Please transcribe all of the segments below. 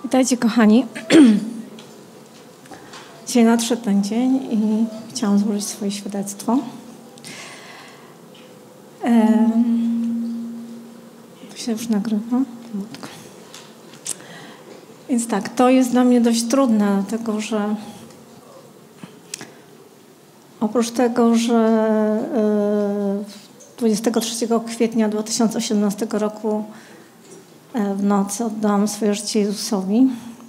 Witajcie, kochani. Dzisiaj nadszedł ten dzień i chciałam złożyć swoje świadectwo. To się już nagrywa. Więc tak, to jest dla mnie dość trudne, dlatego że oprócz tego, że 23 kwietnia 2018 roku w nocy oddałam swoje życie Jezusowi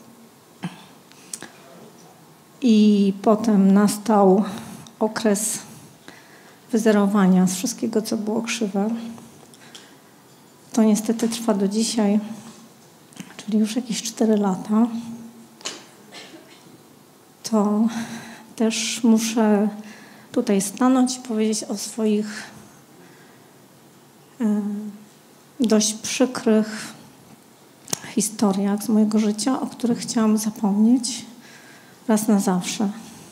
i potem nastał okres wyzerowania z wszystkiego, co było krzywe. To niestety trwa do dzisiaj, czyli już jakieś 4 lata. To też muszę tutaj stanąć i powiedzieć o swoich dość przykrych historiach z mojego życia, o których chciałam zapomnieć raz na zawsze.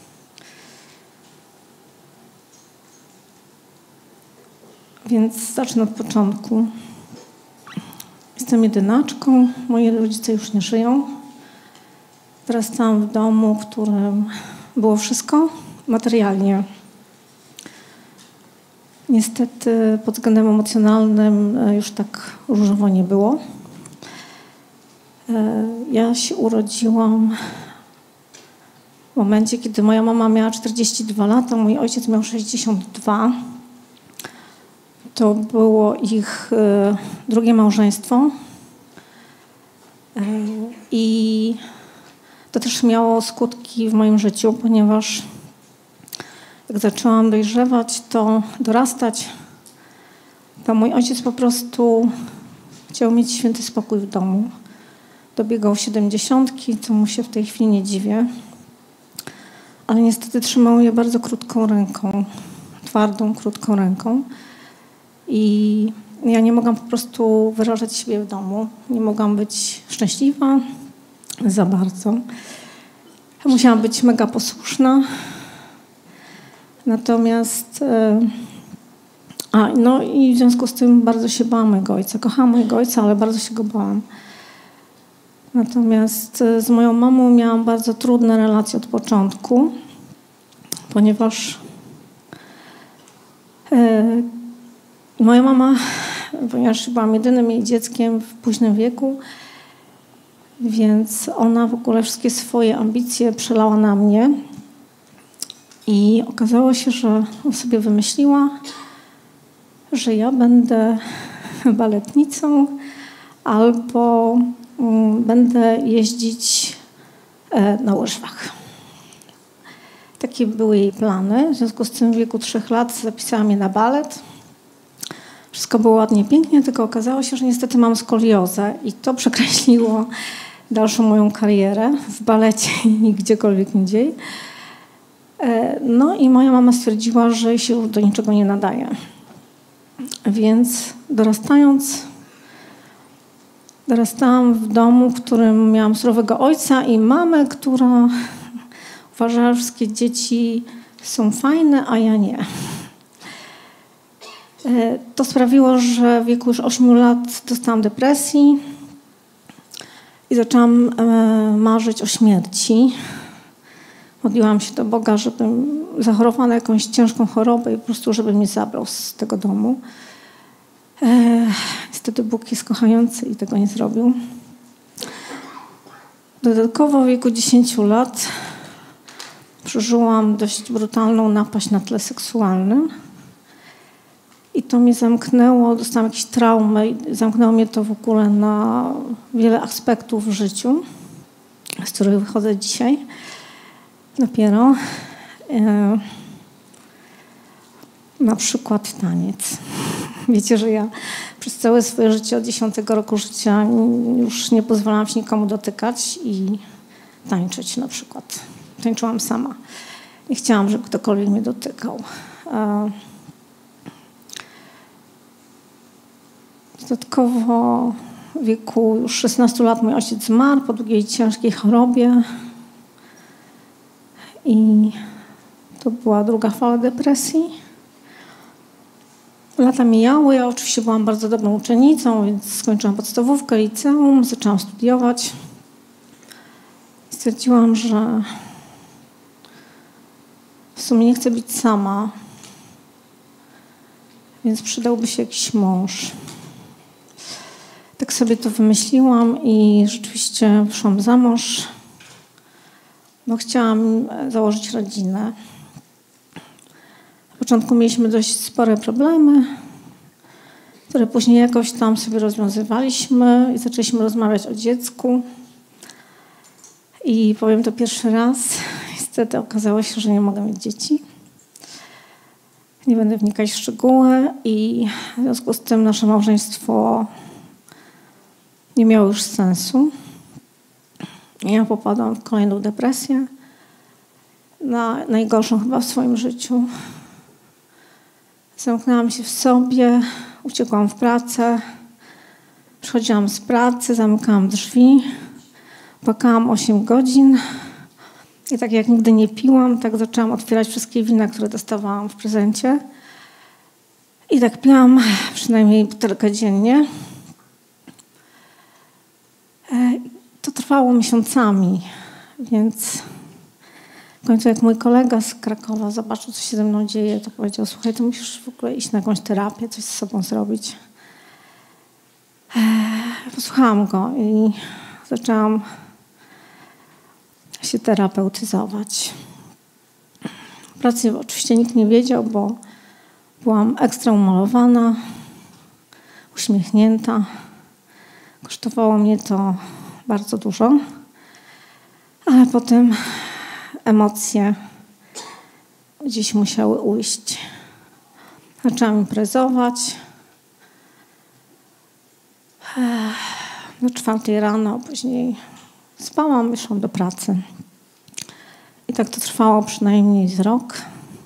Więc zacznę od początku. Jestem jedynaczką, moi rodzice już nie żyją. Wyrastałam w domu, w którym było wszystko materialnie. Niestety pod względem emocjonalnym już tak różowo nie było. Ja się urodziłam w momencie, kiedy moja mama miała 42 lata, mój ojciec miał 62. To było ich drugie małżeństwo. I to też miało skutki w moim życiu, ponieważ jak zaczęłam dojrzewać, to dorastać, to mój ojciec po prostu chciał mieć święty spokój w domu. Dobiegał 70, co mu się w tej chwili nie dziwię. Ale niestety trzymał je bardzo krótką ręką, twardą, krótką ręką. I ja nie mogłam po prostu wyrażać siebie w domu. Nie mogłam być szczęśliwa za bardzo. Musiałam być mega posłuszna. Natomiast no i w związku z tym bardzo się bałam mojego ojca. Kochałam mojego ojca, ale bardzo się go bałam. Natomiast z moją mamą miałam bardzo trudne relacje od początku, ponieważ moja mama, ponieważ byłam jedynym jej dzieckiem w późnym wieku, więc ona w ogóle wszystkie swoje ambicje przelała na mnie. I okazało się, że sobie wymyśliła, że ja będę baletnicą albo będę jeździć na łyżwach. Takie były jej plany. W związku z tym w wieku 3 lat zapisała mnie na balet. Wszystko było ładnie, pięknie, tylko okazało się, że niestety mam skoliozę i to przekreśliło dalszą moją karierę w balecie i gdziekolwiek indziej. No i moja mama stwierdziła, że się już do niczego nie nadaje. Więc dorastałam w domu, w którym miałam surowego ojca i mamę, która uważała, że wszystkie dzieci są fajne, a ja nie. To sprawiło, że w wieku już 8 lat dostałam depresji i zaczęłam marzyć o śmierci. Modliłam się do Boga, żebym zachorowała na jakąś ciężką chorobę i po prostu, żeby mnie zabrał z tego domu. Niestety Bóg jest kochający i tego nie zrobił. Dodatkowo w wieku 10 lat przeżyłam dość brutalną napaść na tle seksualnym. I to mnie zamknęło, dostałam jakieś traumy i zamknęło mnie to w ogóle na wiele aspektów w życiu, z których wychodzę dzisiaj. Dopiero na przykład taniec. Wiecie, że ja przez całe swoje życie od 10 roku życia już nie pozwalałam się nikomu dotykać i tańczyć na przykład. Tańczyłam sama. Nie chciałam, żeby ktokolwiek mnie dotykał. Dodatkowo w wieku już 16 lat mój ojciec zmarł po długiej, ciężkiej chorobie. I to była druga fala depresji. Lata mijały, ja oczywiście byłam bardzo dobrą uczennicą, więc skończyłam podstawówkę, liceum, zaczęłam studiować. stwierdziłam, że w sumie nie chcę być sama, więc przydałby się jakiś mąż. Tak sobie to wymyśliłam i rzeczywiście wyszłam za mąż, bo chciałam założyć rodzinę. Na początku mieliśmy dość spore problemy, które później jakoś tam sobie rozwiązywaliśmy i zaczęliśmy rozmawiać o dziecku. I powiem to pierwszy raz, niestety okazało się, że nie mogę mieć dzieci. Nie będę wnikać w szczegóły i w związku z tym nasze małżeństwo nie miało już sensu. Ja popadłam w kolejną depresję, najgorszą chyba w swoim życiu. Zamknęłam się w sobie, uciekłam w pracę, przychodziłam z pracy, zamykałam drzwi, płakałam 8 godzin i tak jak nigdy nie piłam, tak zaczęłam otwierać wszystkie wina, które dostawałam w prezencie. I tak piłam przynajmniej butelkę dziennie. To trwało miesiącami, więc w końcu jak mój kolega z Krakowa zobaczył, co się ze mną dzieje, to powiedział: słuchaj, to musisz w ogóle iść na jakąś terapię, coś z sobą zrobić. Posłuchałam go i zaczęłam się terapeutyzować. W pracy oczywiście nikt nie wiedział, bo byłam ekstra umalowana, uśmiechnięta. Kosztowało mnie to bardzo dużo, ale potem emocje gdzieś musiały ujść. Zaczęłam imprezować. Do 4 rano, później spałam, wyszłam do pracy. I tak to trwało przynajmniej z rok.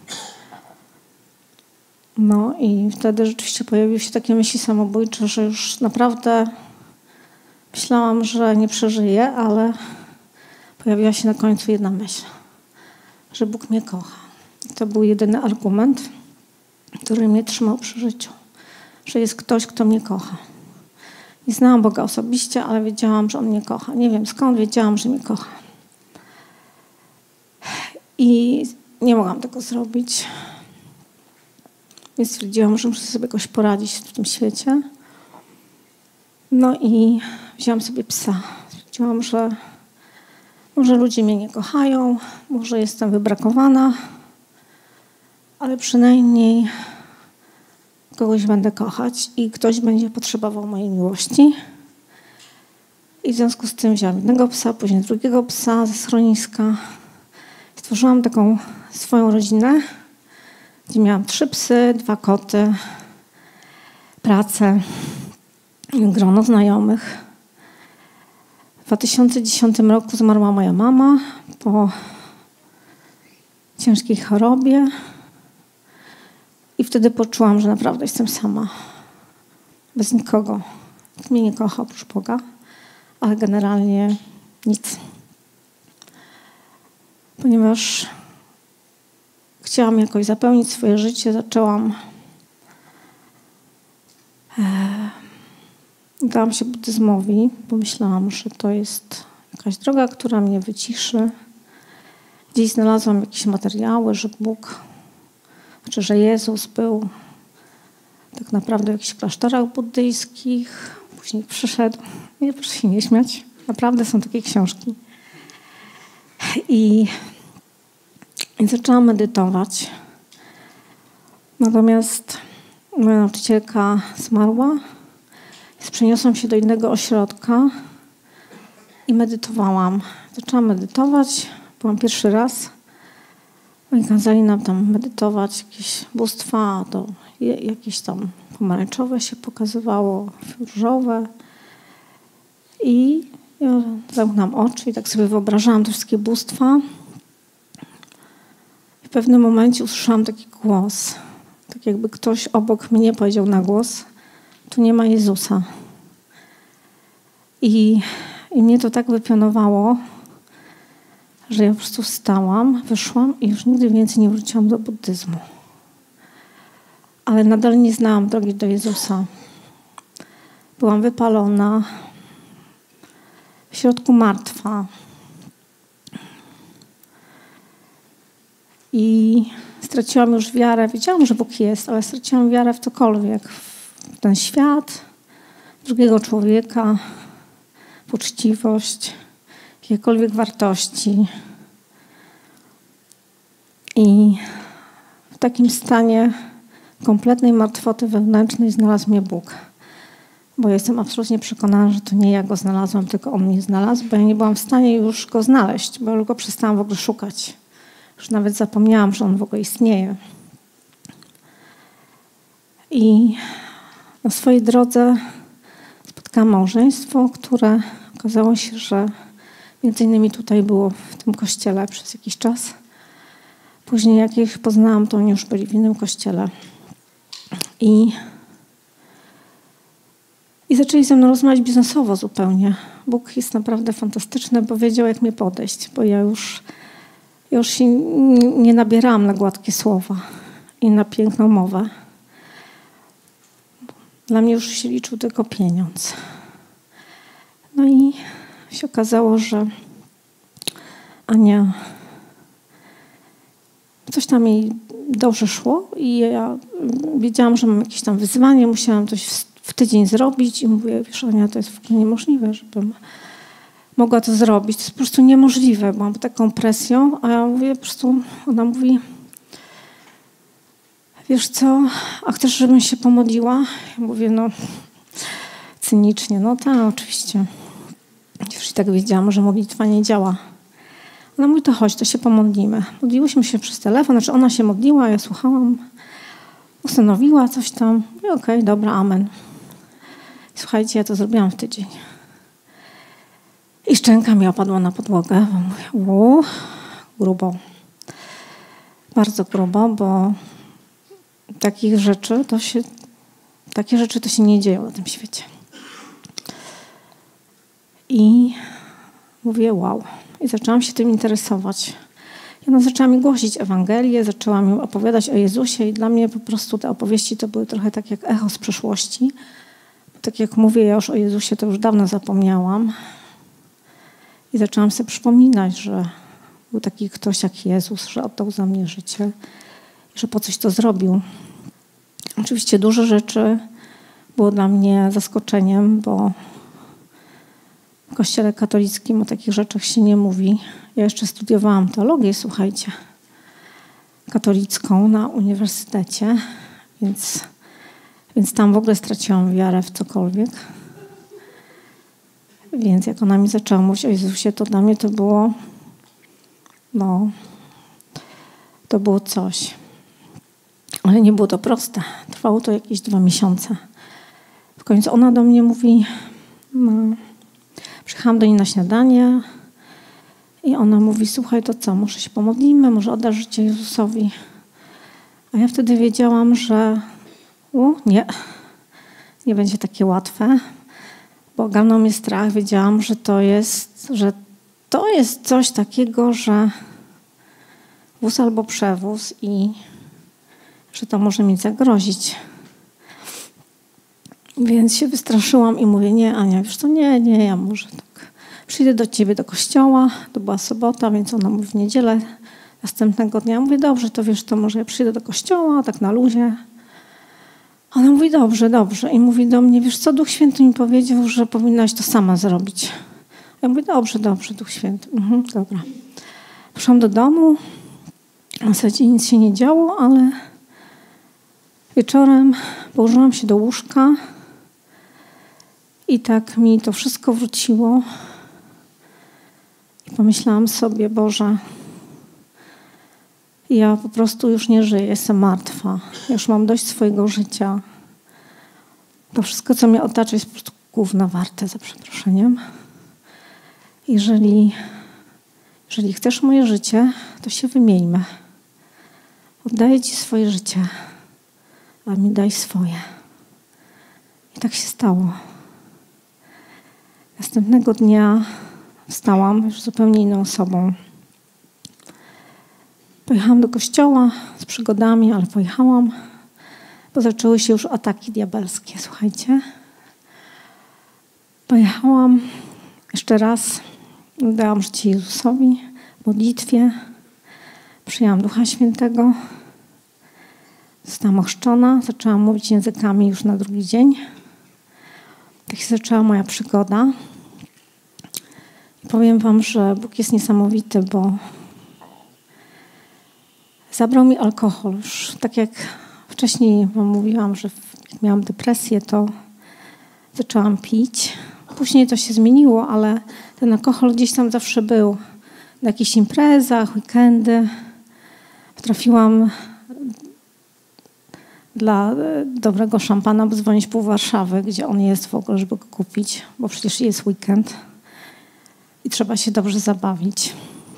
No i wtedy rzeczywiście pojawiły się takie myśli samobójcze, że już naprawdę myślałam, że nie przeżyję, ale pojawiła się na końcu jedna myśl, że Bóg mnie kocha. I to był jedyny argument, który mnie trzymał przy życiu, że jest ktoś, kto mnie kocha. Nie znałam Boga osobiście, ale wiedziałam, że On mnie kocha. Nie wiem skąd, wiedziałam, że mnie kocha. I nie mogłam tego zrobić. Więc stwierdziłam, że muszę sobie jakoś poradzić w tym świecie. No i wzięłam sobie psa. Stwierdziłam, że może ludzie mnie nie kochają, może jestem wybrakowana, ale przynajmniej kogoś będę kochać i ktoś będzie potrzebował mojej miłości. I w związku z tym wzięłam jednego psa, później drugiego psa ze schroniska. Stworzyłam taką swoją rodzinę, gdzie miałam 3 psy, 2 koty, pracę, grono znajomych. W 2010 roku zmarła moja mama po ciężkiej chorobie i wtedy poczułam, że naprawdę jestem sama, bez nikogo. Nikt mnie nie kocha oprócz Boga, ale generalnie nic. Ponieważ chciałam jakoś zapełnić swoje życie, dałam się buddyzmowi, bo myślałam, że to jest jakaś droga, która mnie wyciszy. Gdzieś znalazłam jakieś materiały, że że Jezus był tak naprawdę w jakichś klasztorach buddyjskich. Później przyszedł. Nie, proszę się nie śmiać. Naprawdę są takie książki. I zaczęłam medytować. Natomiast moja nauczycielka zmarła. Przeniosłam się do innego ośrodka i medytowałam. Zaczęłam medytować. Byłam pierwszy raz. Oni kazali nam tam medytować jakieś bóstwa, to jakieś tam pomarańczowe się pokazywało, różowe. I ja zamknęłam oczy i tak sobie wyobrażałam te wszystkie bóstwa. I w pewnym momencie usłyszałam taki głos. Tak jakby ktoś obok mnie powiedział na głos: tu nie ma Jezusa. I mnie to tak wypionowało, że ja po prostu wstałam, wyszłam i już nigdy więcej nie wróciłam do buddyzmu. Ale nadal nie znałam drogi do Jezusa. Byłam wypalona, w środku martwa. I straciłam już wiarę. Wiedziałam, że Bóg jest, ale straciłam wiarę w cokolwiek. W ten świat, drugiego człowieka, w uczciwość, jakiekolwiek wartości. I w takim stanie kompletnej martwoty wewnętrznej znalazł mnie Bóg. Bo jestem absolutnie przekonana, że to nie ja go znalazłam, tylko on mnie znalazł, bo ja nie byłam w stanie już go znaleźć, bo już go przestałam w ogóle szukać. Już nawet zapomniałam, że on w ogóle istnieje. I na swojej drodze spotkałam małżeństwo, które okazało się, że między innymi tutaj było w tym kościele przez jakiś czas. Później jak ich poznałam, to oni już byli w innym kościele. I zaczęli ze mną rozmawiać biznesowo zupełnie. Bóg jest naprawdę fantastyczny, bo wiedział, jak mnie podejść, bo ja już się nie nabierałam na gładkie słowa i na piękną mowę. Dla mnie już się liczył tylko pieniądz. No i się okazało, że Ania, coś tam jej dobrze szło i ja wiedziałam, że mam jakieś tam wyzwanie, musiałam coś w tydzień zrobić i mówię, wiesz Ania, to jest w ogóle niemożliwe, żebym mogła to zrobić. To jest po prostu niemożliwe, bo mam taką presją, a ja mówię po prostu, ona mówi, wiesz co, a chcesz, żebym się pomodliła? Ja mówię, no cynicznie, no tak, oczywiście. Już i tak wiedziałam, że modlitwa nie działa. Ona mówi, to chodź, to się pomodlimy. Modliłyśmy się przez telefon, znaczy ona się modliła, ja słuchałam, ustanowiła coś tam. I okej, dobra, amen. Słuchajcie, ja to zrobiłam w tydzień. I szczęka mi opadła na podłogę, bo mówię, grubo. Bardzo grubo, bo takie rzeczy to się nie dzieją na tym świecie. I mówię, wow. I zaczęłam się tym interesować. I ona zaczęła mi głosić Ewangelię, zaczęła mi opowiadać o Jezusie i dla mnie po prostu te opowieści to były trochę tak jak echo z przeszłości. Tak jak mówię, ja już o Jezusie to już dawno zapomniałam. I zaczęłam sobie przypominać, że był taki ktoś jak Jezus, że oddał za mnie życie i że po coś to zrobił. Oczywiście dużo rzeczy było dla mnie zaskoczeniem, bo w Kościele katolickim o takich rzeczach się nie mówi. Ja jeszcze studiowałam teologię, słuchajcie, katolicką na uniwersytecie, więc tam w ogóle straciłam wiarę w cokolwiek. Więc jak ona mi zaczęła mówić o Jezusie, to dla mnie to było, to było coś. Ale nie było to proste. Trwało to jakieś 2 miesiące. W końcu ona do mnie mówi, przyjechałam do niej na śniadanie i ona mówi, słuchaj, to co, może się pomodlimy, może oddasz życie Jezusowi. A ja wtedy wiedziałam, że nie będzie takie łatwe, bo ogarnął mnie strach. Wiedziałam, że to jest coś takiego, że wóz albo przewóz i że to może mi zagrozić. Więc się wystraszyłam i mówię, nie Ania, wiesz co, nie, ja może tak przyjdę do ciebie do kościoła, to była sobota, więc ona mówi w niedzielę następnego dnia. Mówię, dobrze, to wiesz, to może ja przyjdę do kościoła, tak na luzie. Ona mówi, dobrze. I mówi do mnie, wiesz co, Duch Święty mi powiedział, że powinnaś to sama zrobić. Ja mówię, dobrze, Duch Święty. Dobra. Poszłam do domu, w zasadzie nic się nie działo, ale wieczorem położyłam się do łóżka i tak mi to wszystko wróciło. I pomyślałam sobie, Boże, ja po prostu już nie żyję, jestem martwa. Już mam dość swojego życia. To wszystko, co mnie otacza, jest po prostu gówna warte, za przeproszeniem. Jeżeli chcesz moje życie, to się wymieńmy. Oddaję Ci swoje życie, a mi daj swoje. I tak się stało. Następnego dnia wstałam już zupełnie inną osobą. Pojechałam do kościoła z przygodami, ale pojechałam, bo zaczęły się już ataki diabelskie, słuchajcie. Pojechałam jeszcze raz, dałam życie Jezusowi w modlitwie. Przyjęłam Ducha Świętego. Zostałam ochrzczona. Zaczęłam mówić językami już na drugi dzień. Tak się zaczęła moja przygoda. I powiem wam, że Bóg jest niesamowity, bo zabrał mi alkohol. Już tak jak wcześniej wam mówiłam, że jak miałam depresję, to zaczęłam pić. Później to się zmieniło, ale ten alkohol gdzieś tam zawsze był. Na jakichś imprezach, weekendy. Potrafiłam dla dobrego szampana dzwonić pół Warszawy, gdzie on jest w ogóle, żeby go kupić, bo przecież jest weekend i trzeba się dobrze zabawić.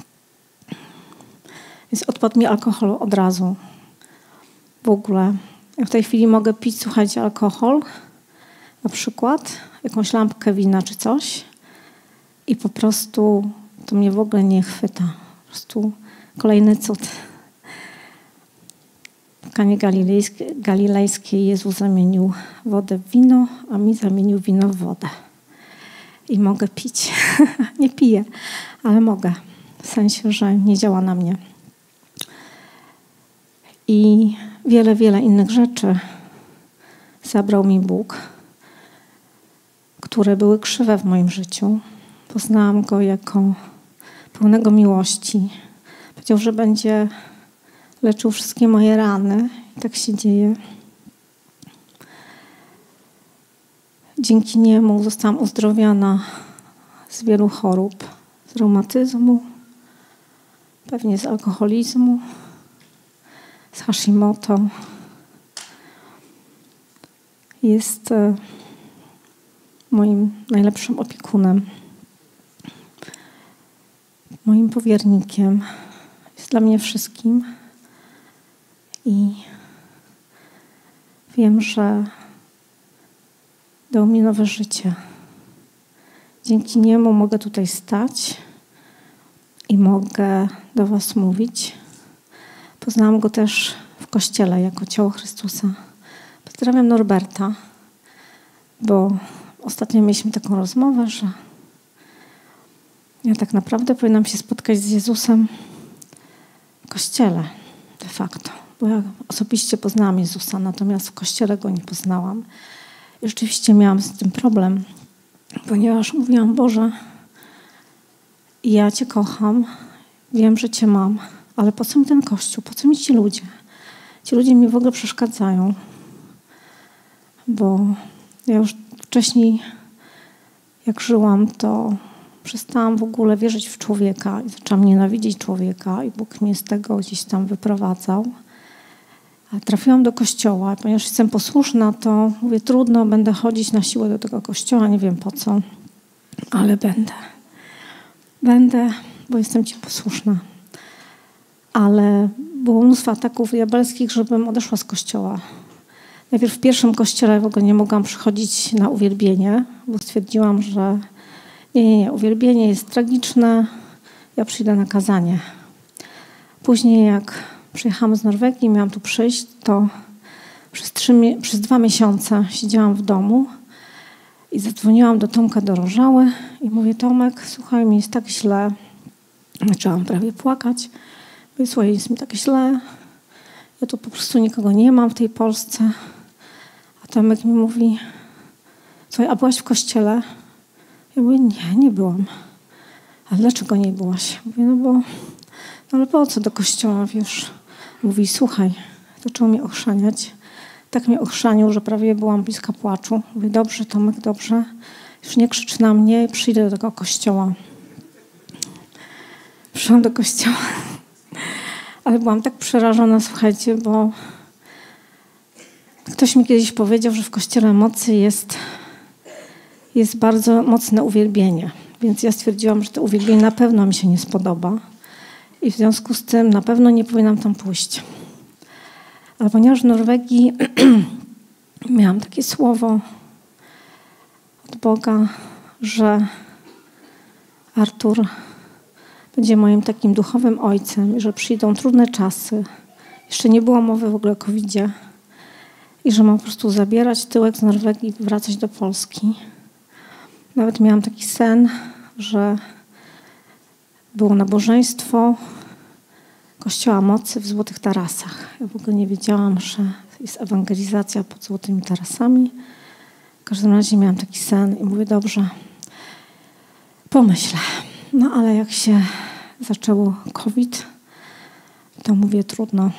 Więc odpadł mi alkohol od razu. W ogóle. Ja w tej chwili mogę pić, słuchajcie, alkohol, na przykład jakąś lampkę wina czy coś i po prostu to mnie w ogóle nie chwyta. Po prostu kolejny cud. W Kanie Galilejskiej Jezus zamienił wodę w wino, a mi zamienił wino w wodę. I mogę pić. Nie piję, ale mogę. W sensie, że nie działa na mnie. I wiele, wiele innych rzeczy zabrał mi Bóg, które były krzywe w moim życiu. Poznałam Go jako pełnego miłości. Powiedział, że będzie leczył wszystkie moje rany. I tak się dzieje. Dzięki Niemu zostałam uzdrowiona z wielu chorób. Z reumatyzmu, pewnie z alkoholizmu, z Hashimoto. Jest moim najlepszym opiekunem, moim powiernikiem. Jest dla mnie wszystkim. I wiem, że dał mi nowe życie. Dzięki Niemu mogę tutaj stać i mogę do was mówić. Poznałam Go też w Kościele jako ciało Chrystusa. Pozdrawiam Norberta, bo ostatnio mieliśmy taką rozmowę, że ja tak naprawdę powinnam się spotkać z Jezusem w Kościele de facto. Bo ja osobiście poznałam Jezusa, natomiast w Kościele Go nie poznałam. I rzeczywiście miałam z tym problem, ponieważ mówiłam: Boże, ja Cię kocham, wiem, że Cię mam, ale po co mi ten Kościół, po co mi ci ludzie? Ci ludzie mi w ogóle przeszkadzają, bo ja już wcześniej, jak żyłam, to przestałam w ogóle wierzyć w człowieka i zaczęłam nienawidzieć człowieka i Bóg mnie z tego gdzieś tam wyprowadzał. A trafiłam do kościoła, ponieważ jestem posłuszna, to mówię: trudno, będę chodzić na siłę do tego kościoła, nie wiem po co, ale będę. Będę, bo jestem Ci posłuszna. Ale było mnóstwo ataków diabelskich, żebym odeszła z kościoła. Najpierw w pierwszym kościele w ogóle nie mogłam przychodzić na uwielbienie, bo stwierdziłam, że nie, uwielbienie jest tragiczne, ja przyjdę na kazanie. Później jak przyjechałam z Norwegii, miałam tu przyjść, to przez 2 miesiące siedziałam w domu i zadzwoniłam do Tomka Dorożały i mówię: Tomek, słuchaj, mi jest tak źle. Zaczęłam prawie płakać. Mówię: słuchaj, jest mi tak źle, ja tu po prostu nikogo nie mam w tej Polsce. A Tomek mi mówi: słuchaj, a byłaś w kościele? Ja mówię: nie byłam. A dlaczego nie byłaś? Mówię: no bo, no ale po co do kościoła, wiesz? Mówi: słuchaj, zaczął mnie ochrzaniać. Tak mnie ochrzanił, że prawie byłam bliska płaczu. Mówię: dobrze, Tomek, dobrze. Już nie krzycz na mnie, przyjdę do tego kościoła. Przyszłam do kościoła. Ale byłam tak przerażona, słuchajcie, bo ktoś mi kiedyś powiedział, że w Kościele mocy jest bardzo mocne uwielbienie. Więc ja stwierdziłam, że to uwielbienie na pewno mi się nie spodoba. I w związku z tym na pewno nie powinnam tam pójść. Ale ponieważ w Norwegii miałam takie słowo od Boga, że Artur będzie moim takim duchowym ojcem i że przyjdą trudne czasy. Jeszcze nie było mowy w ogóle o COVID-zie. I że mam po prostu zabierać tyłek z Norwegii i wracać do Polski. Nawet miałam taki sen, że było nabożeństwo Kościoła Mocy w Złotych Tarasach. Ja w ogóle nie wiedziałam, że jest ewangelizacja pod Złotymi Tarasami. W każdym razie miałam taki sen i mówię, dobrze, pomyślę. No ale jak się zaczęło COVID, to mówię, trudno.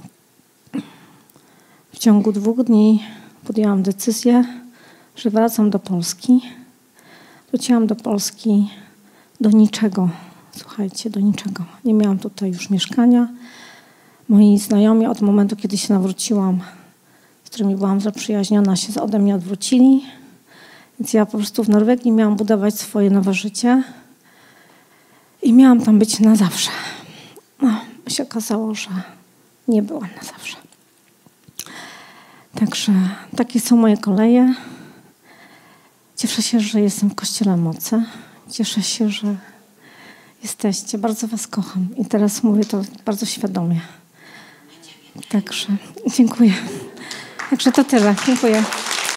W ciągu 2 dni podjęłam decyzję, że wracam do Polski. Wróciłam do Polski do niczego. Słuchajcie, do niczego. Nie miałam tutaj już mieszkania. Moi znajomi od momentu, kiedy się nawróciłam, z którymi byłam zaprzyjaźniona, się ode mnie odwrócili. Więc ja po prostu w Norwegii miałam budować swoje nowe życie i miałam tam być na zawsze. No, się okazało, że nie byłam na zawsze. Także takie są moje koleje. Cieszę się, że jestem w Kościele Mocy. Cieszę się, że jesteście. Bardzo was kocham. I teraz mówię to bardzo świadomie. Także dziękuję. Także to tyle. Dziękuję.